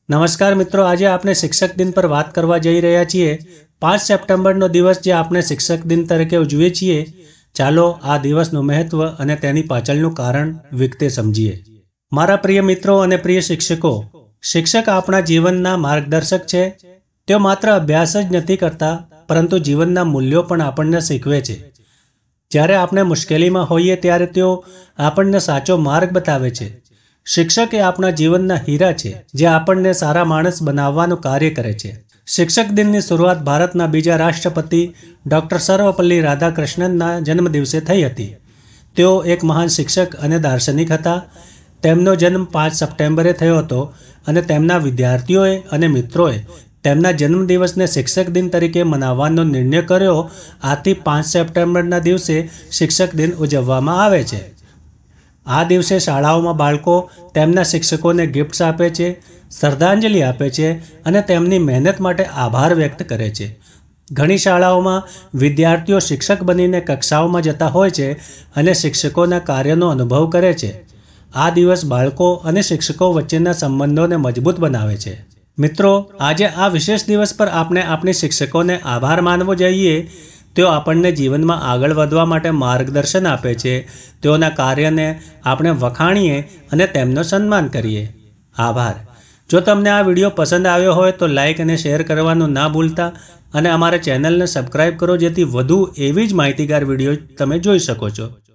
નમસ્કાર મિત્રો, આજે આપણે શિક્ષક દિન પર વાત કરવા જઈ રહ્યા છીએ। 5 સપ્ટેમ્બરનો દિવસ જે આપણે શિક્ષક દિન તરીકે ઉજવીએ છીએ, ચાલો આ દિવસનું મહત્વ અને તેની પાછળનું કારણ વિગતે સમજીએ। મારા પ્રિય મિત્રો અને પ્રિય શિક્ષકો, શિક્ષક આપણા જીવનના માર્ગદર્શક છે। તેઓ માત્ર અભ્યાસ જ નથી કરતા, પરંતુ જીવનના મૂલ્યો પણ આપણને શીખવે છે। જ્યારે આપણે મુશ્કેલીમાં હોઈએ ત્યારે તેઓ આપણને સાચો માર્ગ બતાવે છે। શિક્ષક એ આપણા જીવનના હીરા છે, જે આપણને સારા માણસ બનાવવાનું કાર્ય કરે છે। શિક્ષક દિનની શરૂઆત ભારતના બીજા રાષ્ટ્રપતિ ડૉક્ટર સર્વપલ્લી રાધાકૃષ્ણનના જન્મદિવસે થઈ હતી। તેઓ એક મહાન શિક્ષક અને દાર્શનિક હતા। તેમનો જન્મ 5 સપ્ટેમ્બરે થયો હતો અને તેમના વિદ્યાર્થીઓએ અને મિત્રોએ તેમના જન્મદિવસને શિક્ષક દિન તરીકે મનાવવાનો નિર્ણય કર્યો। આથી 5 સપ્ટેમ્બરના દિવસે શિક્ષક દિન ઉજવવામાં આવે છે। આ દિવસે શાળાઓમાં બાળકો તેમના શિક્ષકોને ગિફ્ટ્સ આપે છે, શ્રદ્ધાંજલિ આપે છે અને તેમની મહેનત માટે આભાર વ્યક્ત કરે છે। ઘણી શાળાઓમાં વિદ્યાર્થીઓ શિક્ષક બનીને કક્ષાઓમાં જતા હોય છે અને શિક્ષકોના કાર્યનો અનુભવ કરે છે। આ દિવસ બાળકો અને શિક્ષકો વચ્ચેના સંબંધોને મજબૂત બનાવે છે। મિત્રો, આજે આ વિશેષ દિવસ પર આપણે આપણી શિક્ષકોને આભાર માનવો જોઈએ। તેઓ આપણને જીવનમાં આગળ વધવા માટે માર્ગદર્શન આપે છે। તેઓના કાર્યને આપણે વખાણીએ અને તેમનો સન્માન કરીએ। આભાર। જો તમને આ વિડીયો પસંદ આવ્યો હોય તો લાઇક અને શેર કરવાનું ના ભૂલતા અને અમારા ચેનલને સબસ્ક્રાઈબ કરો, જેથી વધુ એવી જ માહિતીગાર વિડીયો તમે જોઈ શકો છો।